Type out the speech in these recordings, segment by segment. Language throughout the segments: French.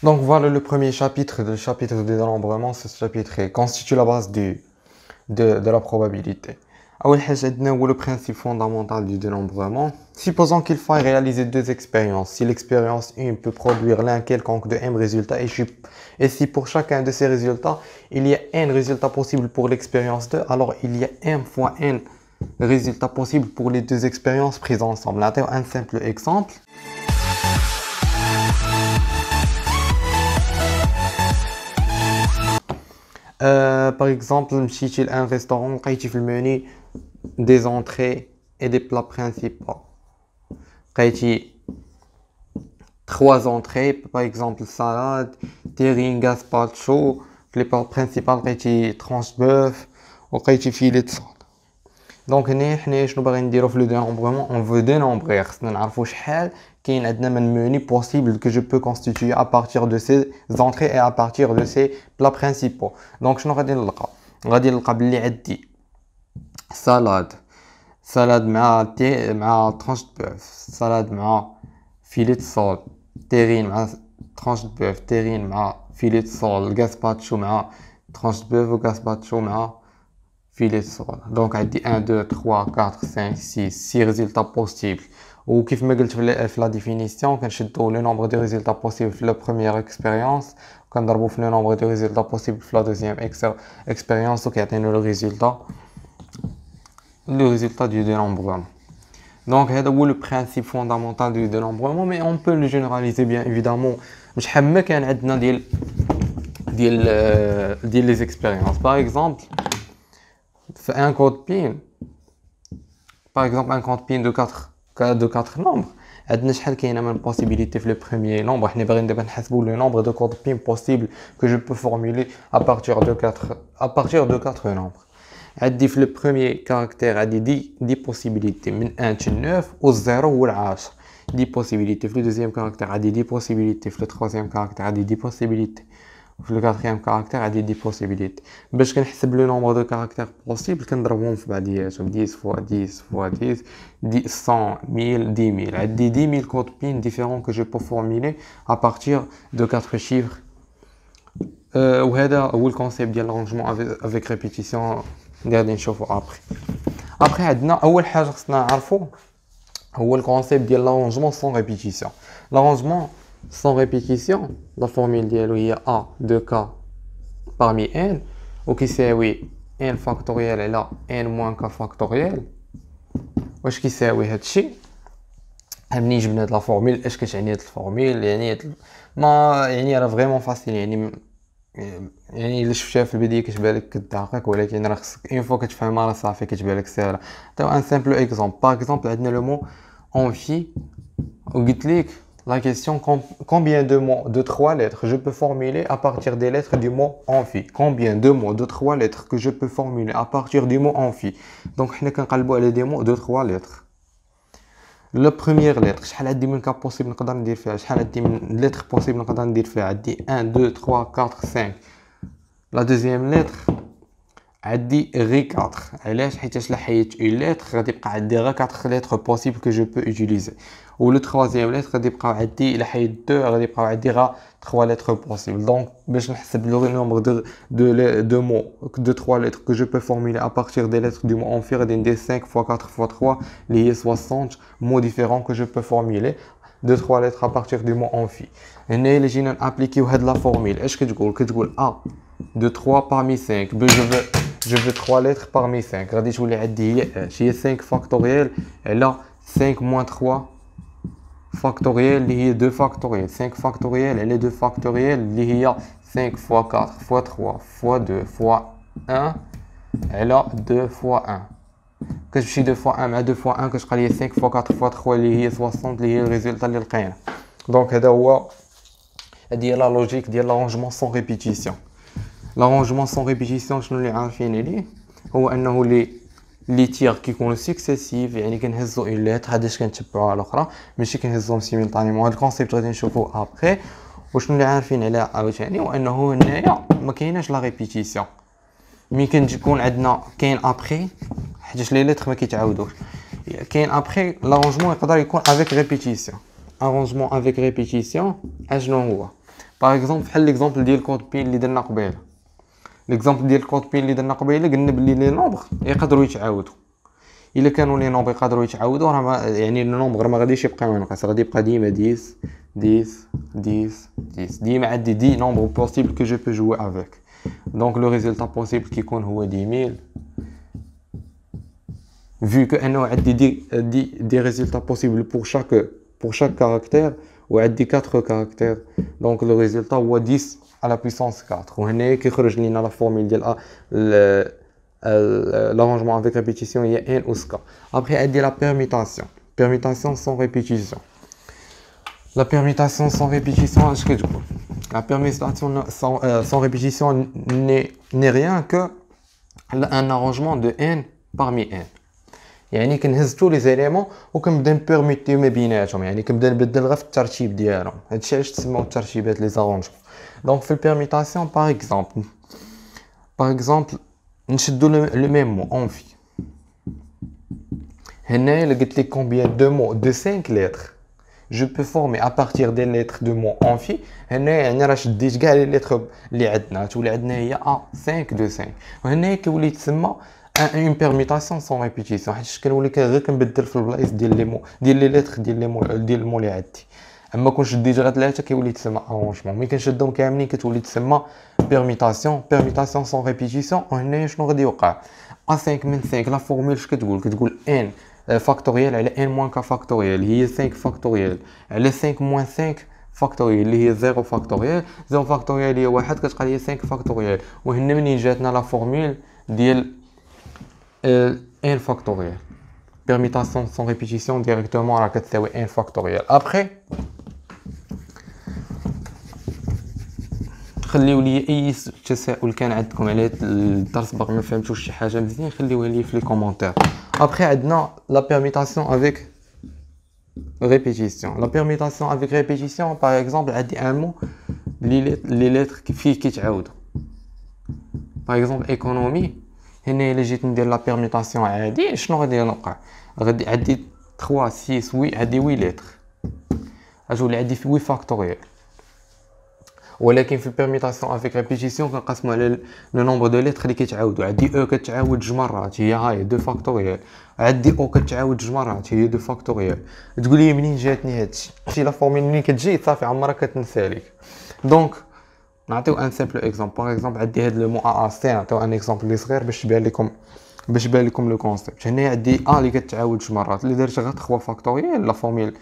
Donc voilà le premier chapitre, le chapitre du dénombrement. Ce chapitre constitue la base de la probabilité. أول حاجة عندنا هو le principe fondamental du dénombrement. Supposons qu'il faille réaliser deux expériences. Si l'expérience 1 peut produire l'un quelconque de m résultats et si pour chacun de ces résultats, il y a n résultats possibles pour l'expérience 2, alors il y a m fois n résultats possibles pour les deux expériences prises ensemble. Là, un simple exemple. Par exemple, مشيتي à un restaurant, لقيتي في المنيو des entrées et des plats principaux. لقيتي 3 entrées, par exemple salade, terrine, gazpacho. في les plats principaux لقيتي tranche bœuf ولقيتي filet de salade. دونك هنا حنا شنو باغي نديرو في لو dénombrement, on veut dénombrer. خصنا نعرفو شحال كاين عندنا من menu possible que je peux constituer à partir de ces entrées et à partir de ces plats principaux. Donc شنو غادي نلقى بلي عندي salade مع tranche de bœuf, salade مع filet de sole, terrine مع tranche de bœuf, terrine مع filet de sole, gazpacho مع tranche de bœuf و gazpacho مع filet de sole. Donc عندي 1 2 3 4 5 6 résultats possibles. وكيف ما قلت في la définition كنشدو le nombre de résultats possibles في la première expérience وكنضربو في le nombre de résultats possibles في la deuxième expérience وكيعطينا le résultat du dénombrement. Donc هذا هو le principe fondamental du dénombrement, mais on peut le généraliser bien évidemment. شحال ما كان عندنا ديال les expériences. Par exemple, un code PIN, par exemple un code PIN de 4 nombres, عندنا شحال كاينه من possibilité في le premier nombre. حنا باغيين دابا نحسبوا le nombre de codes PIN possible que je peux formuler à partir de 4 nombres. عندي في le premier caractère عندي 10 possibilités من 1 حتى 9 و 0 هو 10. 10 possibilités في le deuxième caractère عندي 10 possibilités في le troisième caractère عندي 10 possibilités في le quatrième caractère عندي 10 possibilités. باش كنحسب le nombre de caractères possibles كنضربهم في بعضياتهم 10 fois 10 fois 10 100 1000 10000. عندي 10000 codes PIN différents que je peux formuler à partir de 4 chiffres. وهذا هو الكونسيبت ديال l'arrangement avec répétition اللي غادي نشوفو après عندنا اول حاجه خصنا نعرفو هو الكونسيبت ديال l'arrangement sans répétition. l'arrangement sans répétition, la formule ديالو هي a de k parmi n وكيساوي n factoriel على n moins k factoriel. واش كيساوي هادشي؟ منين جبنا هاد لا فورمول؟ اش كتعني هاد الفورمول؟ يعني ما يعني راه فريمون فاسيل. يعني الا شفتها في البدايه كتبان لك كدقيق، ولكن راه خصك اون فوا كتفهمها راه صافي كتبان لك ساهله. عطيو ان سامبل اكزومبل. باغ اكزومبل عندنا لو مو envie وقلت لك la question combien de mots de 3 lettres je peux formuler à partir des lettres du mot envie. Combien de mots de 3 lettres que je peux formuler à partir du mot envie. Donc حنا كنقلبوا على des mots de 3 lettres. La première lettre, شحال عندي من cas possible نقدر ندير فيها؟ شحال عندي من lettres possible نقدر ندير فيها؟ عندي 1 2 3 4 5. La deuxième lettre عندي غير 4. علاش؟ حيت لا حيدت une lettre غادي يبقى عندي غير 4 lettres possibles que je peux utiliser. و le troisième lettre غادي يبقى عندي الا حيدت 2 غادي يبقى عندي غير 3 lettres possibles. Donc باش نحسب le nombre de mots de 3 lettres que je peux formuler à partir des lettres du mot envie غادي ندير 5 fois 4 fois 3 اللي هي 60 mots différents que je peux formuler de 3 lettres à partir du mot envie. هنا الا جينا نابليكيو هاد لا فورمول اش كتقول a de 3 parmi 5. Je veux 3 lettres parmi 5. غادي تولي عندي هي 5 factoriel على 5 moins 3 factoriel اللي هي 2 factoriel. 5 factoriel على 2 factoriel اللي هي 5 fois 4 fois 3 fois 2 fois 1 على 2 fois 1. كتمشي 2 fois 1 مع 2 fois 1 كتبقى لي 5 fois 4 fois 3 اللي هي 60 اللي هي الريزلت اللي لقينا. دونك هذا هو هذه هي لا لوجيك ديال l'arrangement sans répétition. l'arrangement sans répétition شنو اللي عارفين عليه؟ هو انه لي تيغ كيكونوا سكسيسيف، يعني كنهزوا اون ليتر هاداش كنتبعوا على الاخرى ماشي كنهزوهم سيمولطانيمون. هاد الكونسيبت غادي نشوفوه ابري. وشنو اللي عارفين عليه عاوتاني هو انه هنايا ما كايناش لا ريبيتيسيون. ملي كنكون عندنا كاين ابري حيت لي ليتر ما كيتعاودوش. كاين ابري l'arrangement يقدر يكون avec répétition. arrangement avec répétition اشنو هو؟ باغ اكزومبل بحال ليكزومبل ديال كود بين اللي درنا قبيله. ليكزومبل ديال الكود بين اللي درنا قبيله قلنا بلي لي نومبر يقدروا يتعاودوا. الا كانوا لي نومبر يقدروا يتعاودوا راه يعني لو نومبر ما غاديش يبقى ينقص، غادي يبقى ديما 10 10 10 10. ديما عندي 10 نومبر بوسيبل كو جو بو جوي افيك. دونك لو ريزولتا بوسيبل كيكون هو 10000 vu que انه عندي دي ريزولتا بوسيبل pour chaque caractère وعندي 4 caractères. دونك لو ريزولتا هو 10 على puissance 4. وهنا كيخرج لينا لا فورمول ديال l'arrangement avec répétition il y a n ou k. Après elle dit la permutation sans répétition. La permutation sans répétition, qu'est-ce que je dis? La permutation sans répétition n'est rien que un arrangement de n parmi n. يعني كنهز tous les éléments وكنبدا نبيرميتيو ما بيناتهم، يعني كنبدا نبدل غير في الترتيب ديالهم. هادشي علاش تسموا الترتيبات لي زارونجمون. دونك في البيرميتاسيون باغ اكزومبل نشدو لو ميم مو اونفي. هنايا اللي قلت لك كومبيان دو مو دو 5 لتر جو بو فورمي ا بارتير دي لتر دو مو اونفي. هنايا يعني راه شديت كاع لي لتر اللي عندنا، تولي عندنا هي ا 5 دو 5. وهنايا كيولي تسمى une permutation sans répétition، حيت كنولي غير كنبدل في البلايص ديال لي مو ديال لي لتر ديال المو اللي عندي. اما كون شديت غير 3 كيولي تسمى arrangement. ملي كنشدهم كاملين كتولي تسمى permutation sans répétition. وهنايا شنو غادي يوقع؟ a5 من 5 لا فورمول اش كتقول n فاكتوريال على n موان k فاكتوريال هي 5 فاكتوريال على 5 موان 5 فاكتوريال اللي هي 0 فاكتوريال. 0 فاكتوريال هي 1 كتبقى لي 5 فاكتوريال. وهنا منين جاتنا لا فورمول ديال n factoriel. Permutation sans répétition directement راه كتساوي n factoriel. Après خليو لي اي تساؤل كان عندكم على الدرس باغي ما فهمتوش شي حاجه مزيان خليوها لي في لي كومونتير. Après عندنا la permutation avec répétition. La permutation avec répétition par exemple عندي un mot les lettres فيه كيتعاودوا. Par exemple économie. هنا الا جيت ندير لا بيرميتاسيون عادي شنو غادي نوقع؟ غادي عندي 3 6 8 عندي 8 لتر غتولي عندي 8 فاكتوريال. ولكن في البيرميتاسيون افيك ريبيتيسيون كنقسمو على لو نومبر دو لتر اللي كيتعاودوا. عندي او كتعاود جوج مرات هي هاي 2 فاكتوريال، عندي او كتعاود جوج مرات هي 2 فاكتوريال. تقول لي منين جاتني هادشي؟ شي لا فورمول منين كتجي صافي عمرها كتنسى ليك. دونك نعطيو ان سامبل اكزومبل. باغ اكزومبل عندي هاد لو مو ا سي، نعطيو ان اكزومبل اللي صغير باش تبان لكم لو كونسيبت. هنا عندي ا اللي كتعاود جوج مرات اللي درت غير 3 فاكتوريال. لا فورمول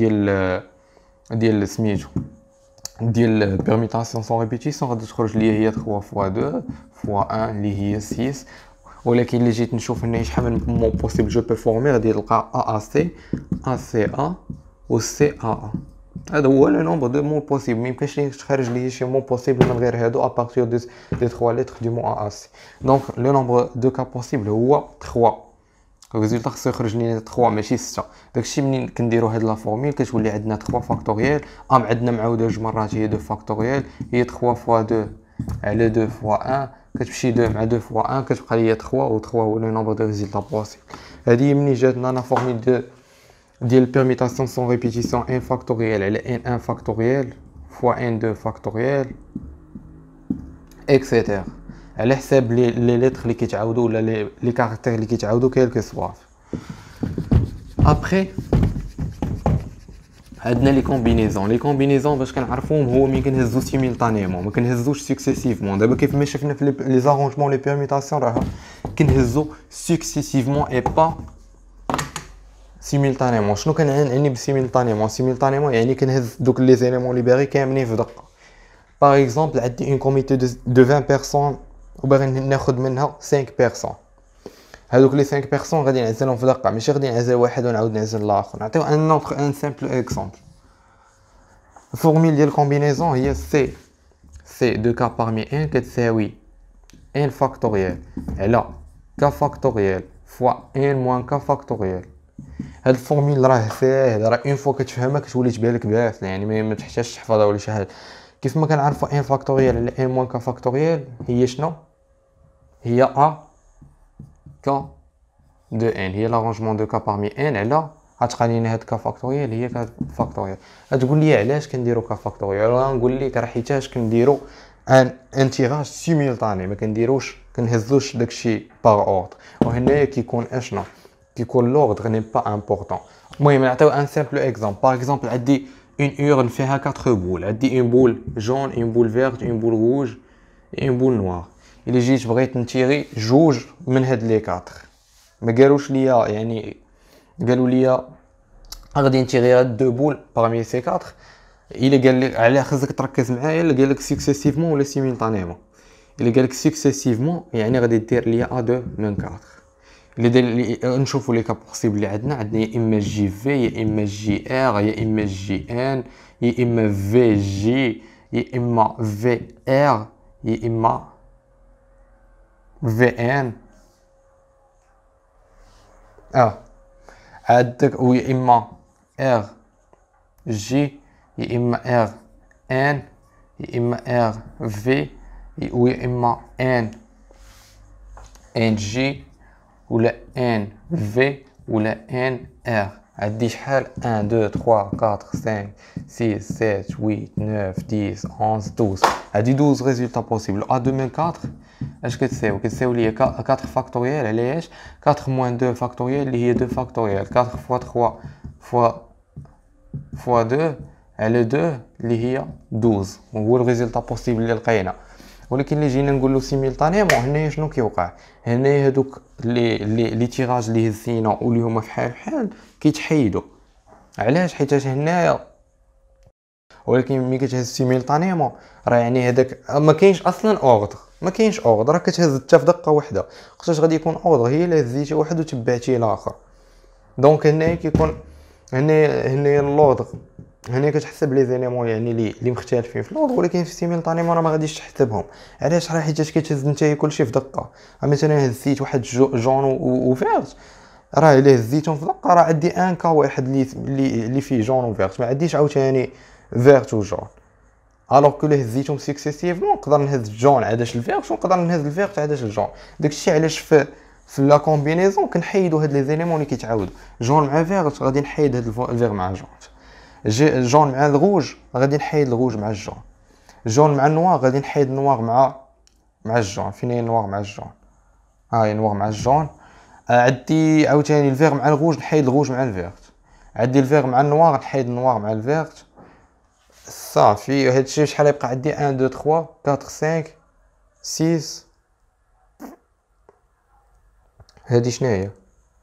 ديال سميتو ديال بيرميتاسيون سون ريبيتيسيون غادي تخرج ليا هي 3 فوا 2 فوا 1 اللي هي 6. ولكن اللي جيت نشوف هنا شحال من مو بوسيبل جو بو فورمي غادي نلقى ا سي ا سي ا و سي ا. هذا هو لو نومبر دو مو بوسيبل. ميمكنش ليك تخرج لي شي مو بوسيبل من غير هادو ابارتير دي 3 لتر دو مو ا سي. دونك لو نومبر دو كا بوسيبل هو 3. الريزولتا خصو يخرج لينا 3 ماشي 6. داكشي منين كنديرو هاد لا فورمول كتولي عندنا 3 فاكتوريال عندنا معاوده جوج مرات هي 2 فاكتوريال هي 3 فوا 2 على 2 فوا 1 كتمشي 2 مع 2 فوا 1 كتبقى ليا 3 و 3 هو لو نومبر دو ريزولتا بوسيبل. هادي منين جاتنا لا فورمول ديال permutation sans répétition n factoriel على n1 factoriel fois n2 factoriel etc. على حساب لي لتر اللي كيتعاودوا ولا لي كاركتير اللي كيتعاودوا كيلكو سوا. ابري عندنا لي كومبينيزون باش كنعرفوهم هو ملي كنهزو سيميلطانيمون ما كنهزوش سكسيسيفمون. دابا كيف ما شفنا في لي زارونجمون لي بيرميتاسيون راه كنهزو سكسيسيفمون اي با سيميلطانيمون. شنو كنعني بسيميلطانيمون يعني كنهز دوك لي زيليمون لي باغي كاملين في دقه. باغ اكزومبل عندي اون كوميتي دو 20 بيرسون وباغي ناخذ منها 5 بيرسون. هذوك لي 5 بيرسون غادي نعزلهم في دقه ماشي غادي نعزل واحد ونعاود نعزل الاخر. نعطيو ان سامبل اكزومبل. الفورمول ديال الكومبينيزون هي سي دو كا بارمي ان كتساوي ان فاكتوريال على كا فاكتوريال فوا ان موان كا فاكتوريال. هاد الفورمول راه ساهل، راه اون فوا كتفهمها كتولي تبان لك باسل، يعني ما تحتاجش تحفظها ولا شي حاجه. كيف ما كنعرفوا ان فاكتوريال على ان موان كا فاكتوريال هي شنو؟ هي ا كا دو ان، هي لارونجمون دو كا بارمي ان على غتلقى لينا هاد كفاكتوريال هي كفاكتوريال. غتقول لي علاش كنديرو كفاكتوريال؟ غنقول لك راه حيتاش كنديرو ان تيراج سيمولطاني، ما كنهزوش داكشي باغ اوردر. وهنايا كيكون اشنو؟ كيكون لوردر ني با امبورطون. المهم نعطيو ان سامبل اكزامبل. باغ اكزومبل عندي اون اورن فيها 4 بول، عندي اون بول جون، اون بول فيرت، اون بول روج، اون بول نوار. الا جيت بغيت نتيري جوج من هاد لي 4، ما قالوش ليا يعني، قالوا ليا غادي نتيري هاد دو بول باغمي سي 4. الا قال لك على خصك تركز معايا، الا قال لك سكسيسيفمون ولا سيمولطانيمون. الا قال لك سكسيسيفمون يعني غادي دير ليا ا 2 من 4. الا دار نشوفوا لي كا بوسيبل اللي عندنا يا اما جي في، يا اما جي ار، يا اما جي ان، يا اما في جي، يا اما في ار، يا اما في ان عندك، ويا اما ار جي، يا اما ار ان، يا اما ار في، ويا اما ان جي، ولا ان في، ولا ان ار. عندي شحال؟ 1 2 3 4 5 6 7 8 9 10 11 12. عندي 12 ريزولطا بوسيبل. ا 2 من 4 اش كتساوي؟ كتساوي ليا 4 فاكتوريال. علاش 4 موان 2 فاكتوريال اللي هي 2 فاكتوريال؟ 4 فوا 3 فوا 2 على 2 اللي هي 12، وهو الريزولطا بوسيبل اللي لقينا. ولكن اللي جينا نقولوا سيمولطانيمون، هنايا شنو كيوقع؟ هنايا هذوك لي تيراج اللي هزينا واللي هما فحال كيتحيدوا. علاش؟ حيت هنايا ولكن ملي كتهز سيمولطانيمون راه يعني هذاك ما كاينش اصلا اوردر، ما كاينش اوردر، راه كتهز حتى في دقه واحده. وقتاش غادي يكون اوردر؟ هي الا هزيتي واحد وتبعتي الاخر. دونك هنايا كيكون هنايا اللوردر، هنا كتحسب لي زيليمون يعني اللي مختلفين في اللوردر، ولكن في سيمولطانيمون راه ما غاديش تحسبهم. علاش؟ راه حيت كتهز نتايا كلشي في دقه. مثلا هزيت واحد جون وفيرت، راه الا هزيتهم في دقه راه عندي ان كا واحد اللي فيه جون وفيرت، ما عنديش عاوتاني فيرت وجون. الوغ كو الا هزيتهم سكسيسيفمون نقدر نهز جون عاداش الفيرت، ونقدر نهز الفيرت عاداش الجون. داكشي علاش في لا كومبينيزون كنحيدوا هاد لي زيليمون اللي كيتعاودوا. جون مع فيرت غادي نحيد هاد الفير مع جون، جون مع الروج غادي نحيد الروج مع الجون، جون مع النوار غادي نحيد النوار مع الجون. فين هي النوار مع الجون؟ ها هي النوار مع الجون. عندي عاوتاني الفير مع الروج نحيد الروج مع الفيرت، عندي الفير مع النوار نحيد النوار مع الفيرت. صافي هادشي شحال يبقى عندي؟ 1 2 3 4 5 6. هادي شناهي؟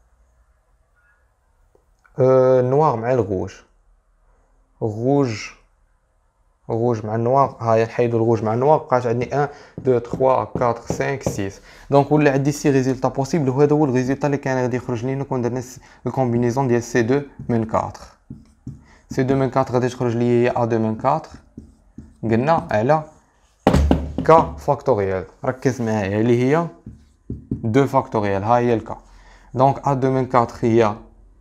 النوار مع الروج، الروج مع النوار. هاهي نحيدو الروج مع النوار، بقات عندي 1 2 3 4 5 6. دونك ولا عندي 6 ريزولطا بوسيبل، وهذا هو الريزولطا اللي كان غادي يخرج لينا كون درنا الكومبينيزون ديال سي 2 من 4. سي 2 من 4 غادي تخرج لي هي ا 2 من 4. قلنا على كا فاكتوريال، ركز معايا، اللي هي 2 فاكتوريال. ها هي الكا. دونك ا 2 من 4 هي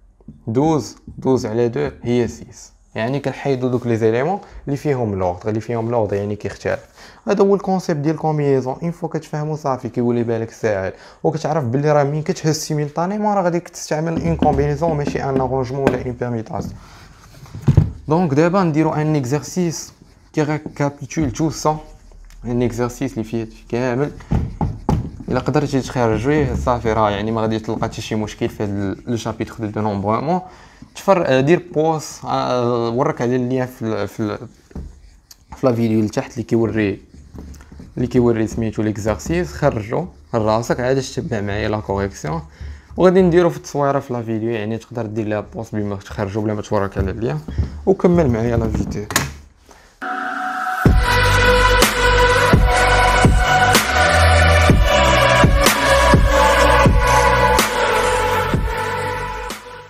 12 على 2 هي 6. يعني كنحيدو دوك لي زيليمون اللي فيهم لوردر يعني كيختلف. هذا هو الكونسيبت ديال الكومبينيزون. اون فوا كتفهمو صافي كيولي بالك ساهل، وكتعرف بلي راه مين كتهز سيمولطانيمون راه غادي تستعمل اون كومبينيزون ماشي ان اروجمون ولا اون بيرميتاسيون. دونك دابا نديرو ان اكزرسيس كي ريكابيتول تو سا، ان اكزرسيس اللي فيه كامل. الا قدرتي تخرجوه صافي راه يعني ما غادي تلقى حتى شي مشكل في لو شابيتر دو نومبرمون. دير بوز، ورك على اللين في لا فيديو لتحت اللي كيوري سميتو ليكزارسيس. خرجو راسك عاد تتبع معايا لا كوريكسيون، وغادي نديرو في التصويره في لا فيديو. يعني تقدر دير لها بوز بما تخرجو بلا ما تورك على اللين، وكمل معايا لا فيديو.